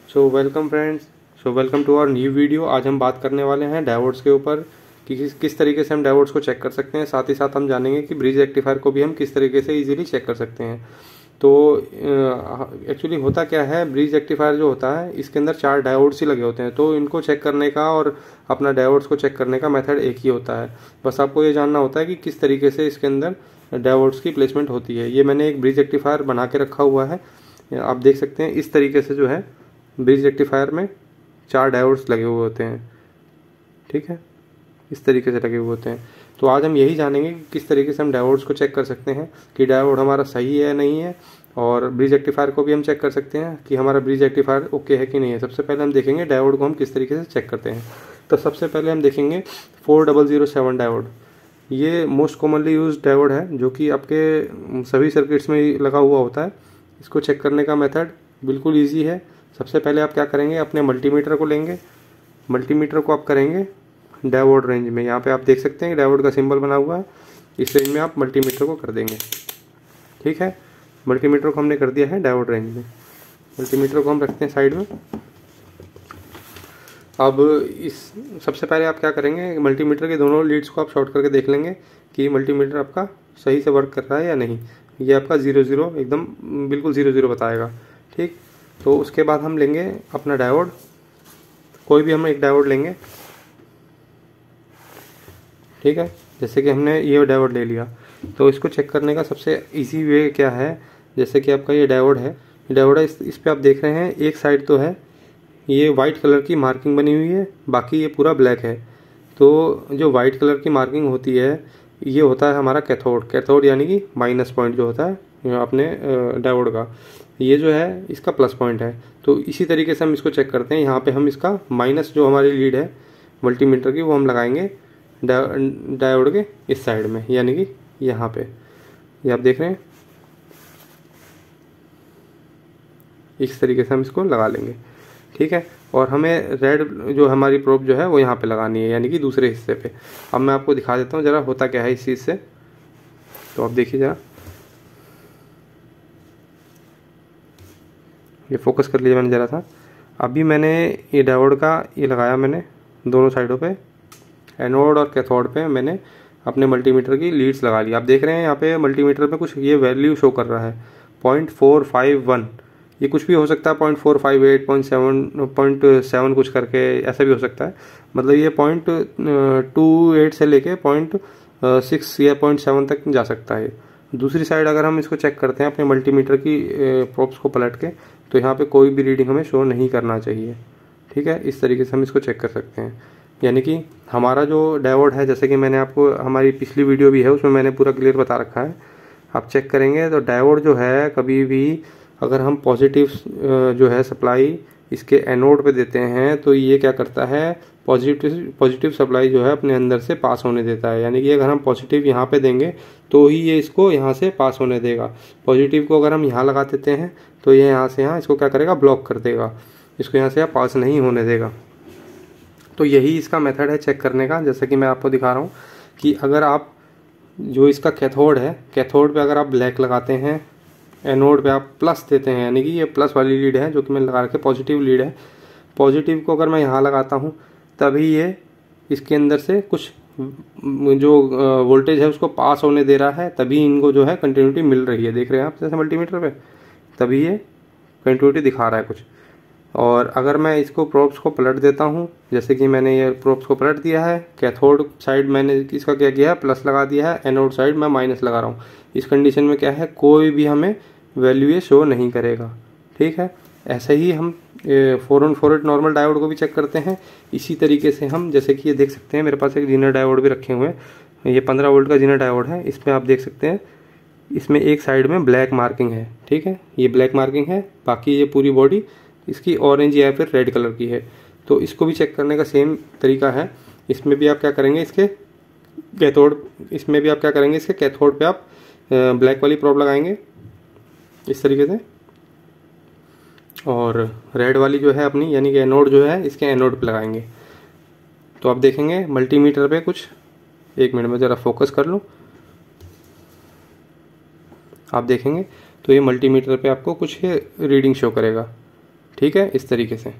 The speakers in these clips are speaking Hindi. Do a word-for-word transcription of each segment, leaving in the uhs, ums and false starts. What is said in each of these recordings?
So welcome friends, so welcome to our new video. आज हम बात करने वाले हैं डायोड्स के ऊपर कि किस किस तरीके से हम डायोड्स को चेक कर सकते हैं। साथ ही साथ हम जानेंगे कि ब्रिज रेक्टिफायर को भी हम किस तरीके से इजीली चेक कर सकते हैं। तो एक्चुअली uh, होता क्या है, ब्रिज रेक्टिफायर जो होता है इसके अंदर चार डायोड्स ही लगे होते हैं। तो इनको चेक करने का और अपना डायोड्स को चेक करने का मेथड एक ही होता है। बस आपको ये जानना होता है कि किस तरीके से इसके अंदर डायोड्स की प्लेसमेंट होती है। ये मैंने एक ब्रिज रेक्टिफायर बना के रखा हुआ है, आप देख सकते हैं। इस तरीके से जो है ब्रिज रेक्टिफायर में चार डायोड्स लगे हुए होते हैं, ठीक है, इस तरीके से लगे हुए होते हैं। तो आज हम यही जानेंगे कि किस तरीके से हम डायोड्स को चेक कर सकते हैं कि डायोड हमारा सही है नहीं है, और ब्रिज रेक्टिफायर को भी हम चेक कर सकते हैं कि हमारा ब्रिज रेक्टिफायर ओके है कि नहीं है। सबसे पहले हम देखेंगे डायोड को हम किस तरीके से चेक करते हैं। तो सबसे पहले हम देखेंगे four double zero seven diode. ये मोस्ट कॉमनली यूज डायोड है जो कि आपके सभी सर्किट्स में लगा हुआ होता है। इसको चेक करने का मेथड बिल्कुल ईजी है। सबसे पहले आप क्या करेंगे, अपने मल्टीमीटर को लेंगे, मल्टीमीटर को आप करेंगे डायोड रेंज में। यहाँ पे आप देख सकते हैं डायोड का सिंबल बना हुआ है, इस रेंज में आप मल्टीमीटर को कर देंगे, ठीक है। मल्टीमीटर को हमने कर दिया है डायोड रेंज में। मल्टीमीटर को हम रखते हैं साइड में। अब इस सबसे पहले आप क्या करेंगे, मल्टीमीटर के दोनों लीड्स को आप शॉर्ट करके देख लेंगे कि मल्टीमीटर आपका सही से वर्क कर रहा है या नहीं। ये आपका ज़ीरो ज़ीरो एकदम बिल्कुल ज़ीरो ज़ीरो बताएगा, ठीक। तो उसके बाद हम लेंगे अपना डायोड, कोई भी हम एक डायोड लेंगे, ठीक है। जैसे कि हमने ये डायोड ले लिया, तो इसको चेक करने का सबसे इजी वे क्या है, जैसे कि आपका ये डायोड है, डायोड है, इस, इस पे आप देख रहे हैं एक साइड तो है ये वाइट कलर की मार्किंग बनी हुई है, बाकी ये पूरा ब्लैक है। तो जो वाइट कलर की मार्किंग होती है ये होता है हमारा कैथोड। कैथोड यानी कि माइनस पॉइंट जो होता है अपने डायोड का, ये जो है इसका प्लस पॉइंट है। तो इसी तरीके से हम इसको चेक करते हैं। यहाँ पे हम इसका माइनस जो हमारी लीड है मल्टीमीटर की वो हम लगाएंगे डायोड के इस साइड में, यानी कि यहाँ पे ये आप देख रहे हैं, इस तरीके से हम इसको लगा लेंगे, ठीक है। और हमें रेड जो हमारी प्रोब जो है वो यहाँ पे लगानी है, यानी कि दूसरे हिस्से पे। अब मैं आपको दिखा देता हूँ ज़रा होता क्या है इस चीज़ से। तो आप देखिए ज़रा, ये फोकस कर लिया मैंने ज़रा सा। अभी मैंने ये डायोड का ये लगाया मैंने दोनों साइडों पे, एनोड और कैथोड पे मैंने अपने मल्टीमीटर की लीड्स लगा ली। आप देख रहे हैं यहाँ पे मल्टीमीटर पे कुछ ये वैल्यू शो कर रहा है पॉइंट फोर फाइव वन। ये कुछ भी हो सकता है, point four five eight, point seven, point seven कुछ करके ऐसा भी हो सकता है। मतलब ये पॉइंट टू एट से लेके पॉइंट सिक्स या पॉइंट सेवन तक जा सकता है। दूसरी साइड अगर हम इसको चेक करते हैं अपने मल्टीमीटर की प्रोब्स को पलट के, तो यहाँ पे कोई भी रीडिंग हमें शो नहीं करना चाहिए, ठीक है। इस तरीके से हम इसको चेक कर सकते हैं। यानी कि हमारा जो डायोड है, जैसे कि मैंने आपको हमारी पिछली वीडियो भी है उसमें मैंने पूरा क्लियर बता रखा है, आप चेक करेंगे तो डायोड जो है कभी भी अगर हम पॉजिटिव जो है सप्लाई इसके एनोड पे देते हैं तो ये क्या करता है, पॉजिटिव पॉजिटिव सप्लाई जो है अपने अंदर से पास होने देता है। यानी कि अगर हम पॉजिटिव यहाँ पे देंगे तो ही ये इसको यहाँ से पास होने देगा। पॉजिटिव को अगर हम यहाँ लगा देते हैं तो ये यहाँ से यहाँ इसको क्या करेगा, ब्लॉक कर देगा, इसको यहाँ से यहाँ पास नहीं होने देगा। तो यही इसका मेथड है चेक करने का। जैसे कि मैं आपको दिखा रहा हूँ कि अगर आप जो इसका कैथोड है, कैथोड पे अगर आप ब्लैक लगाते हैं, एनोड पे आप प्लस देते हैं, यानी कि ये प्लस वाली लीड है जो कि मैंने लगा रखे, पॉजिटिव लीड है। पॉजिटिव को अगर मैं यहाँ लगाता हूँ तभी ये इसके अंदर से कुछ जो वोल्टेज है उसको पास होने दे रहा है, तभी इनको जो है कंटिन्यूटी मिल रही है। देख रहे हैं आप जैसे मल्टीमीटर पे, तभी ये कंटिन्यूटी दिखा रहा है कुछ। और अगर मैं इसको प्रोब्स को पलट देता हूँ, जैसे कि मैंने ये प्रोब्स को पलट दिया है, कैथोड साइड मैंने इसका क्या किया है, प्लस लगा दिया है, एनोड साइड मैं माइनस लगा रहा हूँ। इस कंडीशन में क्या है, कोई भी हमें वैल्यू ये शो नहीं करेगा, ठीक है। ऐसे ही हम four one four eight normal diode को भी चेक करते हैं। इसी तरीके से हम, जैसे कि ये देख सकते हैं मेरे पास एक जीनर डायोड भी रखे हुए हैं, ये पंद्रह वोल्ट का जीनर डायोड है। इसमें आप देख सकते हैं इसमें एक साइड में ब्लैक मार्किंग है, ठीक है, ये ब्लैक मार्किंग है, बाकी ये पूरी बॉडी इसकी ऑरेंज या फिर रेड कलर की है। तो इसको भी चेक करने का सेम तरीका है। इसमें भी आप क्या करेंगे, इसके कैथोड इसमें भी आप क्या करेंगे इसके कैथोड पे आप ब्लैक वाली प्रोब लगाएंगे इस तरीके से, और रेड वाली जो है अपनी यानी कि एनोड जो है इसके एनोड पे लगाएंगे। तो आप देखेंगे मल्टीमीटर पे कुछ, एक मिनट में ज़रा फोकस कर लूँ, आप देखेंगे तो ये मल्टीमीटर पे आपको कुछ रीडिंग शो करेगा, ठीक है, इस तरीके से।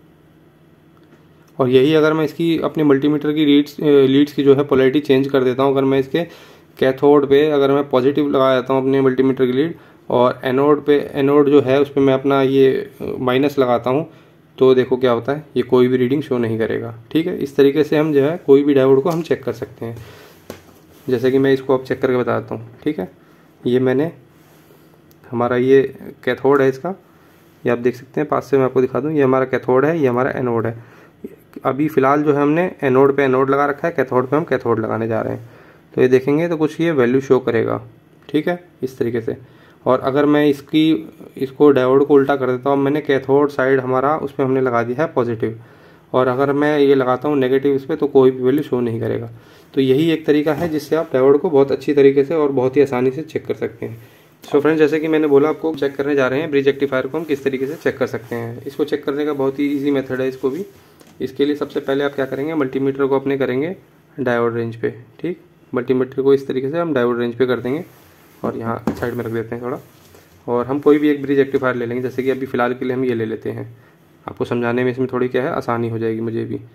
और यही अगर मैं इसकी अपने मल्टीमीटर की लीड्स लीड्स की जो है पोलैरिटी चेंज कर देता हूँ, अगर मैं इसके कैथोड पे अगर मैं पॉजिटिव लगा देता हूँ अपने मल्टीमीटर की लीड, और एनोड पे एनोड जो है उस पर मैं अपना ये माइनस लगाता हूँ, तो देखो क्या होता है, ये कोई भी रीडिंग शो नहीं करेगा। ठीक है, इस तरीके से हम जो है कोई भी डायोड को हम चेक कर सकते हैं। जैसे कि मैं इसको अब चेक करके बताता हूँ। ठीक है, ये मैंने हमारा ये कैथोड है इसका, ये आप देख सकते हैं, पास से मैं आपको दिखा दूँ, ये हमारा कैथोड है, ये हमारा एनोड है। अभी फ़िलहाल जो है हमने एनोड पे एनोड लगा रखा है, कैथोड पे हम कैथोड लगाने जा रहे हैं। तो ये देखेंगे तो कुछ ये वैल्यू शो करेगा। ठीक है, इस तरीके से। और अगर मैं इसकी इसको डायोड को उल्टा कर देता हूँ, मैंने कैथोड साइड हमारा उस पर हमने लगा दिया है पॉजिटिव, और अगर मैं ये लगाता हूँ नेगेटिव इस पर, तो कोई भी वैल्यू शो नहीं करेगा। तो यही एक तरीका है जिससे आप डायोड को बहुत अच्छी तरीके से और बहुत ही आसानी से चेक कर सकते हैं। सो फ्रेंड्स, जैसे कि मैंने बोला आपको चेक करने जा रहे हैं ब्रिज रेक्टिफायर को हम किस तरीके से चेक कर सकते हैं। इसको चेक करने का बहुत ही ईजी मेथड है इसको भी। इसके लिए सबसे पहले आप क्या करेंगे, मल्टीमीटर को अपने करेंगे डायोड रेंज पे। ठीक, मल्टीमीटर को इस तरीके से हम डायोड रेंज पे कर देंगे और यहाँ साइड में रख देते हैं थोड़ा, और हम कोई भी एक ब्रिज रेक्टिफायर ले लेंगे। जैसे कि अभी फ़िलहाल के लिए हम ये ले लेते हैं, आपको समझाने में इसमें थोड़ी क्या है आसानी हो जाएगी मुझे भी।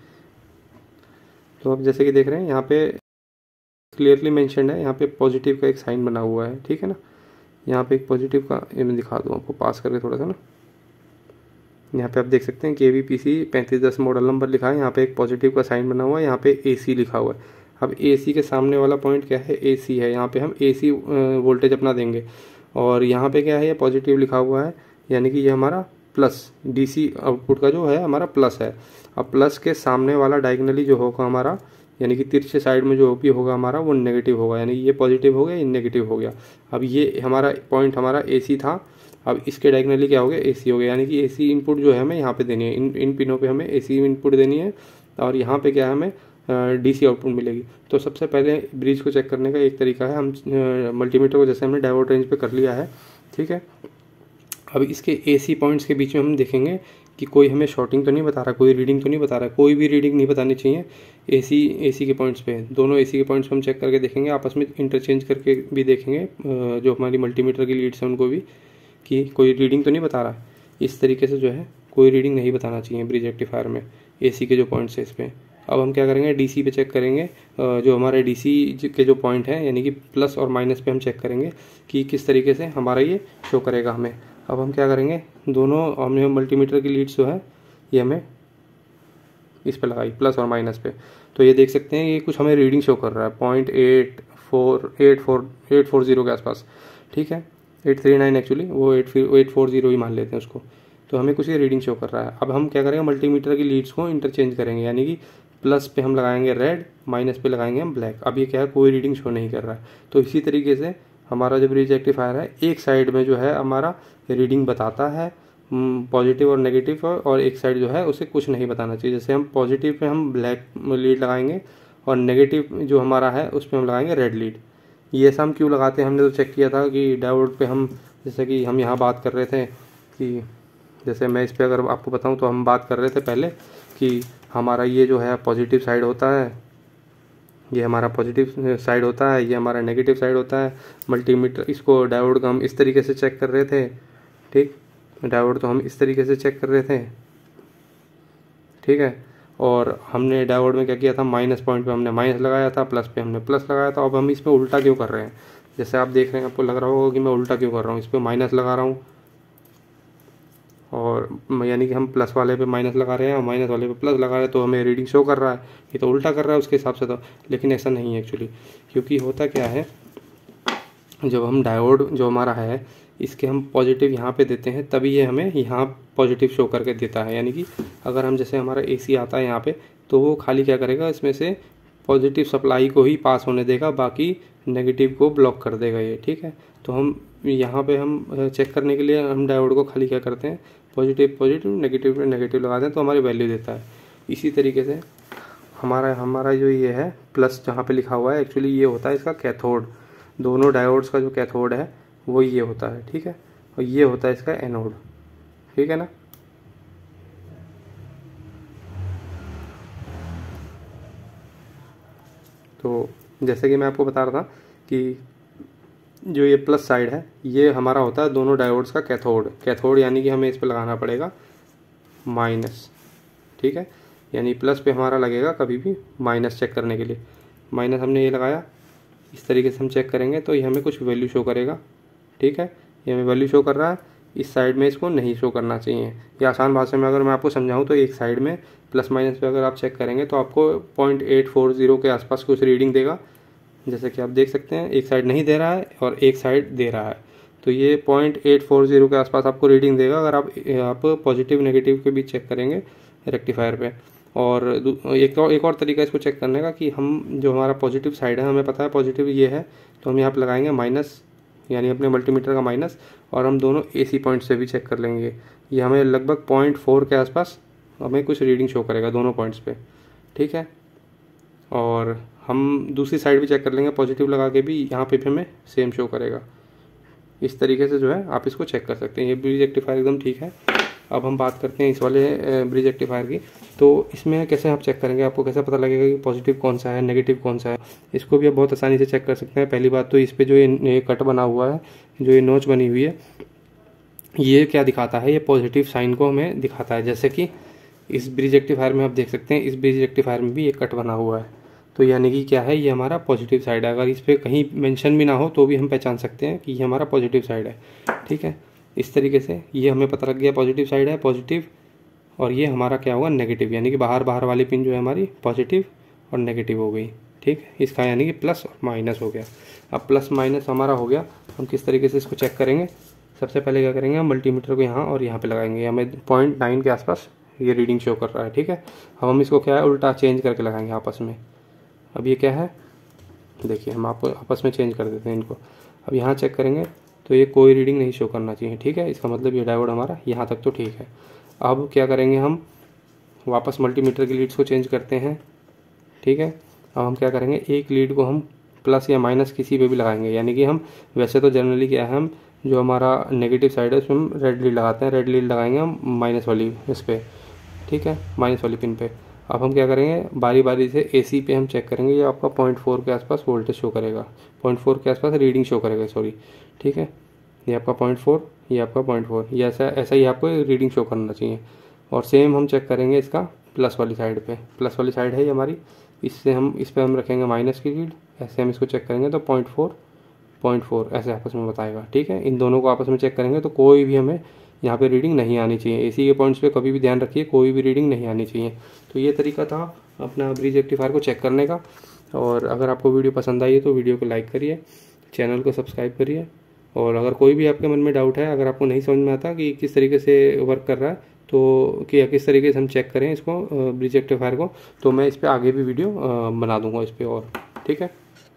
तो अब जैसे कि देख रहे हैं यहाँ पे क्लियरली मेंशन्ड है, यहाँ पे पॉजिटिव का एक साइन बना हुआ है। ठीक है ना, यहाँ पे एक पॉजिटिव का, ये मैं दिखा दूँ आपको पास करके थोड़ा सा ना, यहाँ पे आप देख सकते हैं के वी पी सी पैंतीस दस मॉडल नंबर लिखा है, यहाँ पे एक पॉजिटिव का साइन बना हुआ है, यहाँ पे ए सी लिखा हुआ है। अब ए सी के सामने वाला पॉइंट क्या है, ए सी है, यहाँ पे हम ए सी वोल्टेज अपना देंगे, और यहाँ पे क्या है, ये पॉजिटिव लिखा हुआ है, यानी कि ये हमारा प्लस डी सी आउटपुट का जो है हमारा प्लस है। अब प्लस के सामने वाला डायगनली जो होगा हमारा, यानी कि तिरछे साइड में जो भी होगा हमारा वो नेगेटिव होगा, यानी ये पॉजिटिव हो गया, ये नेगेटिव हो गया। अब ये हमारा पॉइंट हमारा ए सी था, अब इसके डायगनली क्या हो गया, ए सी हो गया, यानी कि ए सी इनपुट जो है हमें यहाँ पे देनी है, इन इन पिनों पे हमें ए सी इनपुट देनी है, और यहाँ पे क्या है हमें डी सी आउटपुट मिलेगी। तो सबसे पहले ब्रिज को चेक करने का एक तरीका है, हम मल्टीमीटर को जैसे हमने डायोड रेंज पे कर लिया है। ठीक है, अब इसके ए सी पॉइंट्स के बीच में हम देखेंगे कि कोई हमें शॉर्टिंग तो नहीं बता रहा, कोई रीडिंग तो नहीं बता रहा है, कोई भी रीडिंग नहीं बतानी चाहिए एसी एसी के पॉइंट्स पे। दोनों एसी के पॉइंट्स हम चेक करके देखेंगे, आपस में इंटरचेंज करके भी देखेंगे जो हमारी मल्टीमीटर की लीड्स हैं उनको भी, कि कोई रीडिंग तो नहीं बता रहा। इस तरीके से जो है कोई रीडिंग नहीं बताना चाहिए ब्रिज रेक्टिफायर में एसी के जो पॉइंट्स है इस पर। अब हम क्या करेंगे, डीसी पे चेक करेंगे, जो हमारे डीसी के जो पॉइंट हैं यानी कि प्लस और माइनस पे हम चेक करेंगे कि किस तरीके से हमारा ये शो करेगा हमें। अब हम क्या करेंगे, दोनों हमने मल्टीमीटर की लीड्स जो है ये हमें इस पे लगाई प्लस और माइनस पे, तो ये देख सकते हैं ये कुछ हमें रीडिंग शो कर रहा है point eight four eight four eight four zero के आसपास। ठीक है, एट थ्री नाइन एक्चुअली, वो एट एट फोर जीरो ही मान लेते हैं उसको। तो हमें कुछ ये रीडिंग शो कर रहा है। अब हम क्या करेंगे, मल्टीमीटर की लीड्स को इंटरचेंज करेंगे, यानी कि प्लस पे हम लगाएंगे रेड, माइनस पे लगाएंगे हम ब्लैक। अब ये क्या है, कोई रीडिंग शो नहीं कर रहा है। तो इसी तरीके से हमारा जो ब्रिज रेक्टिफायर है, एक साइड में जो है हमारा रीडिंग बताता है पॉजिटिव और नेगेटिव, और एक साइड जो है उसे कुछ नहीं बताना चाहिए। जैसे हम पॉजिटिव पे हम ब्लैक लीड लगाएंगे और नेगेटिव जो हमारा है उस पर हम लगाएंगे रेड लीड। ये सब हम क्यों लगाते हैं, हमने तो चेक किया था कि डायोड पे हम, जैसे कि हम यहाँ बात कर रहे थे कि जैसे मैं इस पर अगर आपको बताऊँ तो हम बात कर रहे थे पहले कि हमारा ये जो है पॉजिटिव साइड होता है, ये हमारा पॉजिटिव साइड होता है, ये हमारा नेगेटिव साइड होता है। मल्टीमीटर इसको डायोड का हम इस तरीके से चेक कर रहे थे। ठीक, डायोड तो हम इस तरीके से चेक कर रहे थे। ठीक है, और हमने डायोड में क्या किया था, माइनस पॉइंट पे हमने माइनस लगाया था, प्लस पे हमने प्लस लगाया था। अब हम इसमें उल्टा क्यों कर रहे हैं, जैसे आप देख रहे हैं आपको लग रहा होगा कि मैं उल्टा क्यों कर रहा हूँ, इस पर माइनस लगा रहा हूँ और यानी कि हम प्लस वाले पे माइनस लगा रहे हैं और माइनस वाले पे प्लस लगा रहे हैं, तो हमें रीडिंग शो कर रहा है, ये तो उल्टा कर रहा है उसके हिसाब से। तो लेकिन ऐसा नहीं है एक्चुअली, क्योंकि होता क्या है, जब हम डायोड जो हमारा है इसके हम पॉजिटिव यहाँ पे देते हैं तभी ये हमें यहाँ पॉजिटिव शो करके देता है। यानी कि अगर हम जैसे हमारा एसी आता है यहाँ पे, तो वो खाली क्या करेगा, इसमें से पॉजिटिव सप्लाई को ही पास होने देगा, बाकी नेगेटिव को ब्लॉक कर देगा ये। ठीक है, तो हम यहाँ पे हम चेक करने के लिए हम डायोड को खाली क्या करते हैं, पॉजिटिव पॉजिटिव नेगेटिव नेगेटिव लगाते हैं, तो हमारी वैल्यू देता है। इसी तरीके से हमारा हमारा जो ये है प्लस जहाँ पे लिखा हुआ है, एक्चुअली ये होता है इसका कैथोड। दोनों डायोड्स का जो कैथोड है वो ये होता है। ठीक है, और ये होता है इसका एनोड। ठीक है ना, तो जैसे कि मैं आपको बता रहा था कि जो ये प्लस साइड है ये हमारा होता है दोनों डायोड्स का कैथोड। कैथोड यानी कि हमें इस पर लगाना पड़ेगा माइनस, ठीक है, यानी प्लस पे हमारा लगेगा कभी भी माइनस चेक करने के लिए। माइनस हमने ये लगाया, इस तरीके से हम चेक करेंगे तो ये हमें कुछ वैल्यू शो करेगा, ठीक है, ये हमें वैल्यू शो कर रहा है, इस साइड में इसको नहीं शो करना चाहिए। या आसान भाषा में अगर मैं आपको समझाऊं तो एक साइड में प्लस माइनस पे अगर आप चेक करेंगे तो आपको पॉइंट एट फोर ज़ीरो के आसपास कुछ रीडिंग देगा, जैसे कि आप देख सकते हैं एक साइड नहीं दे रहा है और एक साइड दे रहा है, तो ये पॉइंट एट फोर ज़ीरो के आसपास आपको रीडिंग देगा अगर आप आप पॉजिटिव नेगेटिव के बीच चेक करेंगे रेक्टिफायर पे। और एक और एक और तरीका इसको चेक करने का कि हम जो हमारा पॉजिटिव साइड है, हमें पता है पॉजिटिव ये है, तो हम यहाँ पे लगाएंगे माइनस, यानी अपने मल्टीमीटर का माइनस, और हम दोनों एसी पॉइंट से भी चेक कर लेंगे। ये हमें लगभग पॉइंट फोर के आसपास हमें कुछ रीडिंग शो करेगा दोनों पॉइंट्स पे, ठीक है। और हम दूसरी साइड भी चेक कर लेंगे पॉजिटिव लगा के भी, यहाँ पे भी हमें सेम शो करेगा। इस तरीके से जो है आप इसको चेक कर सकते हैं। ये ब्रिज रेक्टिफायर एकदम ठीक है। अब हम बात करते हैं इस वाले ब्रिज रेक्टिफायर की, तो इसमें कैसे आप चेक करेंगे, आपको कैसे पता लगेगा कि पॉजिटिव कौन सा है नेगेटिव कौन सा है। इसको भी आप बहुत आसानी से चेक कर सकते हैं। पहली बात तो इस पर जो ये कट बना हुआ है, जो ये नोच बनी हुई है, ये क्या दिखाता है, ये पॉजिटिव साइन को हमें दिखाता है। जैसे कि इस ब्रिज रेक्टिफायर में आप देख सकते हैं, इस ब्रिज रेक्टिफायर में भी ये कट बना हुआ है, तो यानी कि क्या है, ये हमारा पॉजिटिव साइड है। अगर इस पर कहीं मेंशन भी ना हो तो भी हम पहचान सकते हैं कि ये हमारा पॉजिटिव साइड है, ठीक है। इस तरीके से ये हमें पता लग गया पॉजिटिव साइड है, पॉजिटिव, और ये हमारा क्या होगा, नेगेटिव, यानी कि बाहर बाहर वाली पिन जो है हमारी पॉजिटिव और नेगेटिव हो गई, ठीक है। इसका यानी कि प्लस और माइनस हो गया। अब प्लस माइनस हमारा हो गया, हम किस तरीके से इसको चेक करेंगे। सबसे पहले क्या करेंगे, हम मल्टीमीटर को यहाँ और यहाँ पे लगाएंगे, हमें पॉइंट नाइन के आसपास ये रीडिंग शो कर रहा है, ठीक है। अब हम इसको क्या है, उल्टा चेंज करके लगाएंगे आपस में। अब ये क्या है, देखिए हम आपको आपस में चेंज कर देते हैं इनको। अब यहाँ चेक करेंगे तो ये कोई रीडिंग नहीं शो करना चाहिए, ठीक है। इसका मतलब ये डायोड हमारा यहाँ तक तो ठीक है। अब क्या करेंगे, हम वापस मल्टीमीटर की लीड्स को चेंज करते हैं, ठीक है। अब हम क्या करेंगे, एक लीड को हम प्लस या माइनस किसी पे भी लगाएंगे, यानी कि हम वैसे तो जनरली क्या है, हम जो हमारा नेगेटिव साइड है उसमें हम रेड लीड लगाते हैं, रेड लीड लगाएंगे हम माइनस वाली इस पर, ठीक है, माइनस वाली पिन पे। अब हम क्या करेंगे, बारी बारी से एसी पे हम चेक करेंगे, ये आपका पॉइंट फोर के आसपास वोल्टेज शो करेगा, पॉइंट फोर के आसपास रीडिंग शो करेगा, सॉरी, ठीक है। ये आपका पॉइंट फोर, ये आपका पॉइंट फोर, ये ऐसा ऐसा ही आपको रीडिंग शो करना चाहिए। और सेम हम चेक करेंगे इसका प्लस वाली साइड पे, प्लस वाली साइड है ये हमारी, इससे हम इस पर हम रखेंगे माइनस की लीड, ऐसे हम इसको चेक करेंगे तो पॉइंट फोर पॉइंट फोर ऐसे आपस में बताएगा, ठीक है। इन दोनों को आपस में चेक करेंगे तो कोई भी हमें यहाँ पे रीडिंग नहीं आनी चाहिए। एसी के पॉइंट्स पे कभी भी ध्यान रखिए, कोई भी रीडिंग नहीं आनी चाहिए। तो ये तरीका था अपना ब्रिज रेक्टिफायर को चेक करने का। और अगर आपको वीडियो पसंद आई है तो वीडियो को लाइक करिए, चैनल को सब्सक्राइब करिए। और अगर कोई भी आपके मन में डाउट है, अगर आपको नहीं समझ में आता कि किस तरीके से वर्क कर रहा है, तो कि किस तरीके से हम चेक करें इसको ब्रिज रेक्टिफायर को, तो मैं इस पर आगे भी वीडियो बना दूंगा इस पर और, ठीक है।